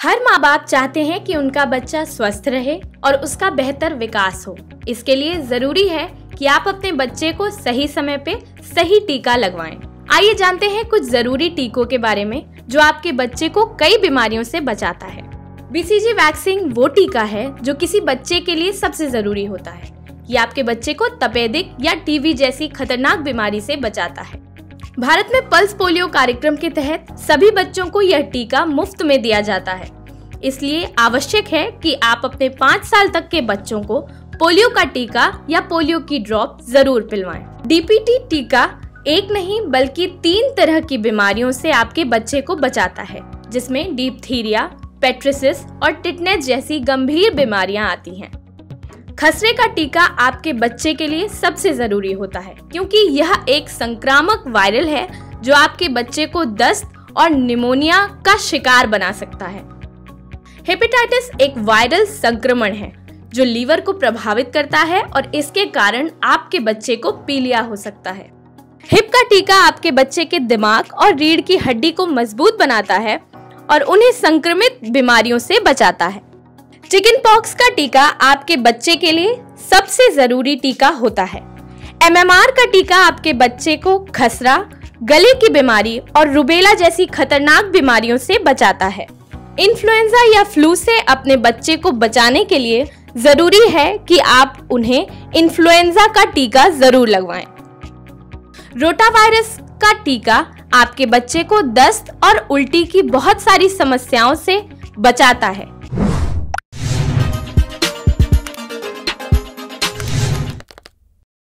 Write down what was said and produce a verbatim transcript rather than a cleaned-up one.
हर माँ बाप चाहते हैं कि उनका बच्चा स्वस्थ रहे और उसका बेहतर विकास हो। इसके लिए जरूरी है कि आप अपने बच्चे को सही समय पे सही टीका लगवाएं। आइए जानते हैं कुछ जरूरी टीकों के बारे में जो आपके बच्चे को कई बीमारियों से बचाता है। बीसीजी वैक्सीन वो टीका है जो किसी बच्चे के लिए सबसे जरूरी होता है। ये आपके बच्चे को तपेदिक या टीबी जैसी खतरनाक बीमारी से बचाता है। भारत में पल्स पोलियो कार्यक्रम के तहत सभी बच्चों को यह टीका मुफ्त में दिया जाता है। इसलिए आवश्यक है कि आप अपने पाँच साल तक के बच्चों को पोलियो का टीका या पोलियो की ड्रॉप जरूर पिलवाएं। डीपीटी टीका एक नहीं बल्कि तीन तरह की बीमारियों से आपके बच्चे को बचाता है, जिसमें डिप्थीरिया, पेट्रिसिस और टिटनेस जैसी गंभीर बीमारियां आती हैं। खसरे का टीका आपके बच्चे के लिए सबसे जरूरी होता है क्योंकि यह एक संक्रामक वायरल है जो आपके बच्चे को दस्त और निमोनिया का शिकार बना सकता है। हेपेटाइटिस एक वायरल संक्रमण है जो लीवर को प्रभावित करता है और इसके कारण आपके बच्चे को पीलिया हो सकता है। हिप का टीका आपके बच्चे के दिमाग और रीढ़ की हड्डी को मजबूत बनाता है और उन्हें संक्रमित बीमारियों से बचाता है। चिकन पॉक्स का टीका आपके बच्चे के लिए सबसे जरूरी टीका होता है। एमएमआर का टीका आपके बच्चे को खसरा, गले की बीमारी और रुबेला जैसी खतरनाक बीमारियों से बचाता है। इन्फ्लुएंजा या फ्लू से अपने बच्चे को बचाने के लिए जरूरी है कि आप उन्हें इन्फ्लुएंजा का टीका जरूर लगवाएं। रोटावायरस का टीका आपके बच्चे को दस्त और उल्टी की बहुत सारी समस्याओं से बचाता है।